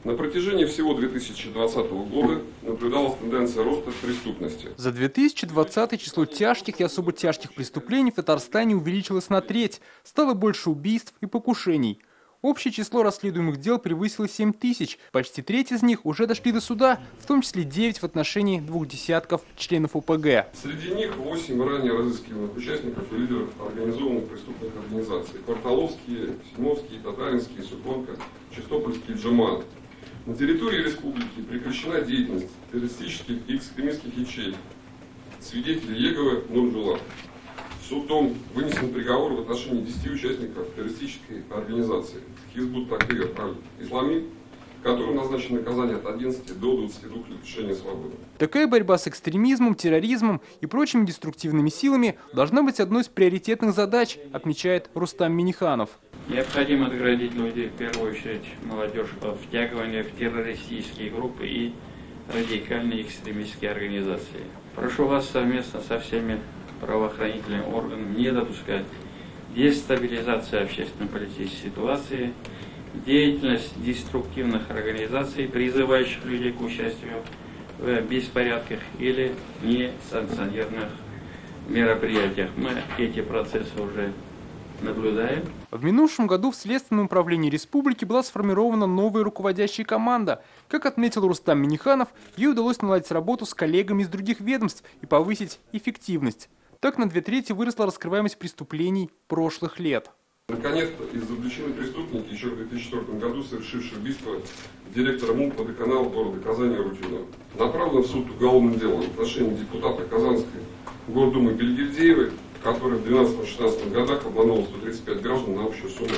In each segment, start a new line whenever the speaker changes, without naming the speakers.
На протяжении всего 2020 года наблюдалась тенденция роста преступности.
За 2020 число тяжких и особо тяжких преступлений в Татарстане увеличилось на треть. Стало больше убийств и покушений. Общее число расследуемых дел превысило 7 тысяч. Почти треть из них уже дошли до суда, в том числе 9 в отношении 2 десятков членов ОПГ.
Среди них 8 ранее разыскиваемых участников и лидеров организованных преступных организаций. Кварталовские, Симовские, Татаринские, Суконка, Чистопольский, Джамаат. На территории республики прекращена деятельность террористических и экстремистских ячеек. Свидетели Егова Нурджула. Судом вынесен приговор в отношении 10 участников террористической организации Хизбут Тахрир Аль-Ислами, которым назначено наказание от 11 до 22 лет лишения свободы.
Такая борьба с экстремизмом, терроризмом и прочими деструктивными силами должна быть одной из приоритетных задач, отмечает Рустам Минниханов.
Необходимо отградить людей, в первую очередь молодежь, от втягивания в террористические группы и радикальные экстремистские организации. Прошу вас совместно со всеми правоохранительными органами не допускать дестабилизации общественно-политической ситуации, деятельность деструктивных организаций, призывающих людей к участию в беспорядках или несанкционированных мероприятиях. Мы эти процессы уже наблюдаем.
В минувшем году в Следственном управлении республики была сформирована новая руководящая команда. Как отметил Рустам Минниханов, ей удалось наладить работу с коллегами из других ведомств и повысить эффективность. Так на 2/3 выросла раскрываемость преступлений прошлых лет.
Наконец-то изобличены преступники, еще в 2004 году совершившие убийство директора МУП водоканала города Казани Рутюна. Направлено в суд уголовным делом в отношении депутата Казанской гордумы Бельгильдеевой, который в 2012-2016 годах обманул 135 граждан на общую сумму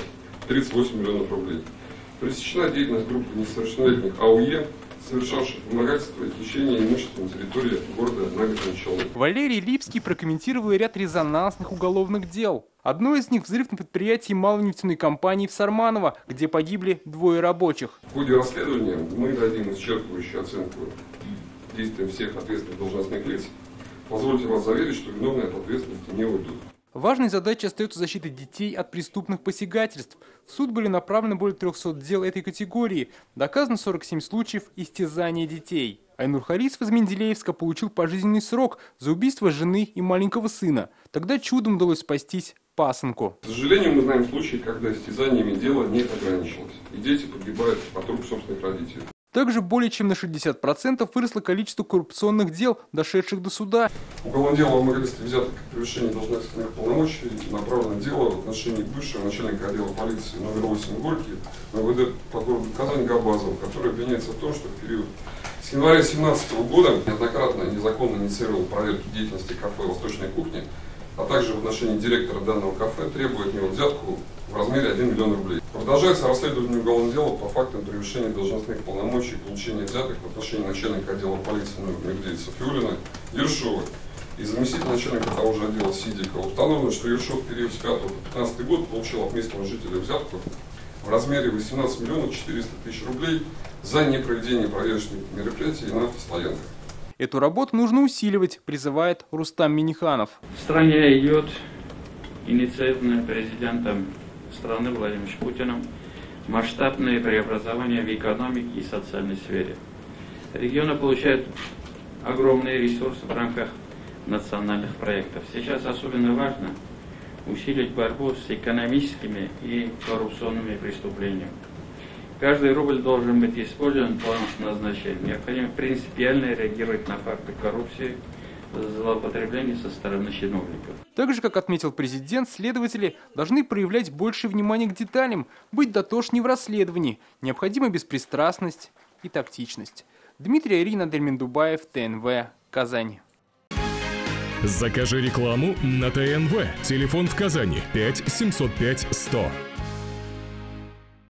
38 миллионов рублей. Пресечена деятельность группы несовершеннолетних АУЕ, совершавших вымогательство и хищение имущества на территории города Набережные Челны.
Валерий Липский прокомментировал ряд резонансных уголовных дел. Одно из них – взрыв на предприятии малой нефтяной компании в Сарманово, где погибли 2 рабочих.
В ходе расследования мы дадим исчерпывающую оценку действиям всех ответственных должностных лиц. Позвольте вас заверить, что виновные от ответственности не уйдут.
Важной задачей остается защита детей от преступных посягательств. В суд были направлены более 300 дел этой категории. Доказано 47 случаев истязания детей. Айнур Харисов из Менделеевска получил пожизненный срок за убийство жены и маленького сына. Тогда чудом удалось спастись пасынку.
К сожалению, мы знаем случаи, когда истязаниями дело не ограничилось, и дети погибают от рук собственных родителей.
Также более чем на 60% выросло количество коррупционных дел, дошедших до суда.
Уголовное дело о вымогательстве взяток и превышении должностных полномочий направлено дело в отношении бывшего начальника отдела полиции номер 8 Горький МВД по городу Казань Габазова, который обвиняется в том, что в период с января 2017 года неоднократно незаконно инициировал проверки деятельности кафе «Восточной кухни», а также в отношении директора данного кафе требует от него взятку в размере 1 миллион рублей. Продолжается расследование уголовного дела по фактам превышения должностных полномочий и получения взяток в отношении начальника отдела полиции номер 9 Софиуллина Ершова и заместителя начальника того же отдела Сидикова. Установлено, что Ершов в период с 5 по 15 год получил от местного жителя взятку в размере 18 миллионов 400 тысяч рублей за непроведение проверочных мероприятий на автостоянках.
Эту работу нужно усиливать, призывает Рустам Минниханов.
В стране идет инициативное президентом страны Владимиром Путиным масштабные преобразования в экономике и социальной сфере. Регионы получают огромные ресурсы в рамках национальных проектов. Сейчас особенно важно усилить борьбу с экономическими и коррупционными преступлениями. Каждый рубль должен быть использован по назначению. Необходимо принципиально реагировать на факты коррупции, злоупотребления со стороны чиновников.
Так же, как отметил президент, следователи должны проявлять больше внимания к деталям, быть дотошнее в расследовании. Необходима беспристрастность и тактичность. Дмитрий Арина, Дельмин-Дубаев, ТНВ, Казань.
Закажи рекламу на ТНВ. Телефон в Казани 5 705 100.